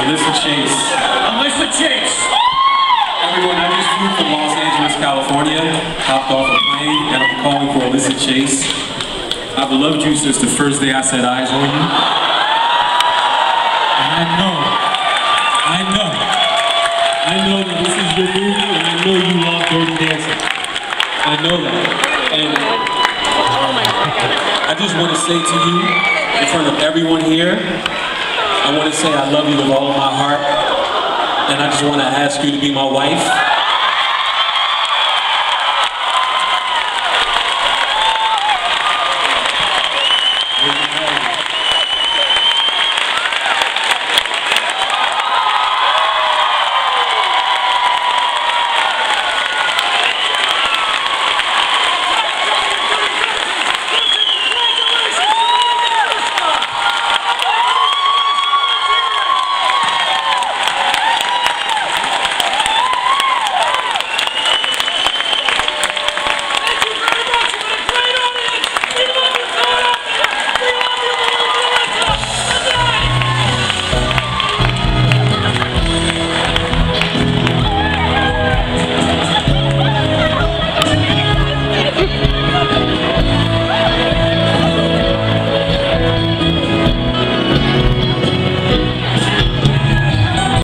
Alyssa Chase. Alyssa Chase! Everyone, I just flew from Los Angeles, California, hopped off a plane, and I'm calling for Alyssa Chase. I've loved you since the first day I set eyes on you. And I know that this is your movie, and I know you love Dirty Dancing. I know that. And I just want to say to you, in front of everyone here, I want to say I love you with all of my heart. And I just want to ask you to be my wife.